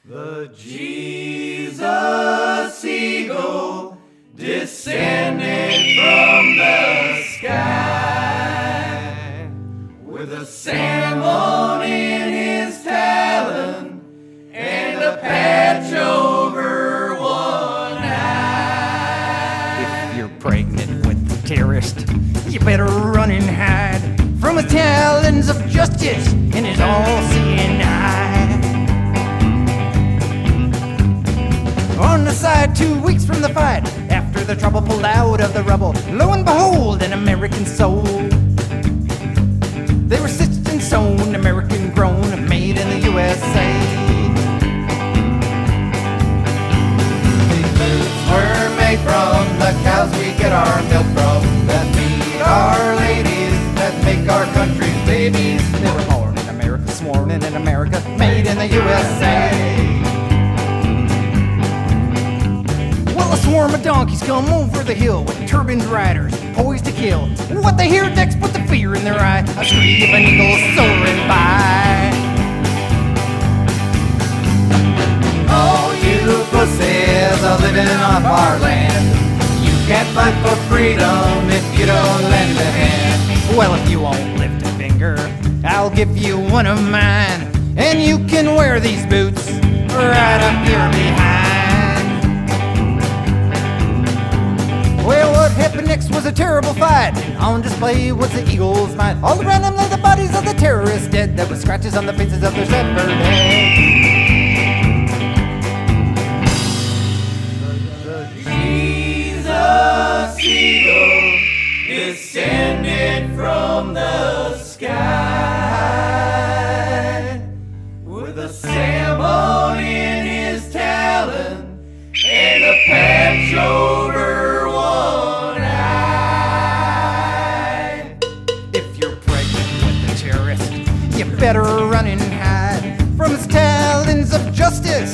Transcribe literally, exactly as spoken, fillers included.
The Jesus eagle descended from the sky with a salmon in his talon and a patch over one eye. If you're pregnant with the terrorist, you better run and hide from the talons of justice in his all-seeing eye. On the side, two weeks from the fight, after the trouble pulled out of the rubble, lo and behold, an American soul. They were stitched and sewn, American grown, made in the U S A. These boots were made from the cows we get our milk from, that feed our ladies, that make our country's babies. They were born in America, sworn in in America, made in the U S A. Well, a swarm of donkeys come over the hill with turban'd riders, poised to kill. What they hear next put the fear in their eye, a scream of an eagle soaring by. Oh, you pussies are living off our land. You can't fight for freedom if you don't lend a hand. Well, if you won't lift a finger, I'll give you one of mine, and you can wear these boots right up your behind. Well, what happened next was a terrible fight, and on display was the eagle's might. All around them lay the bodies of the terrorists dead, there were scratches on the faces of their severed heads. The Jesus eagle descended from the sky with a salmon in his talon and a patch over one eye. If you're pregnant with a terrorist, you better run and hide from his talons of justice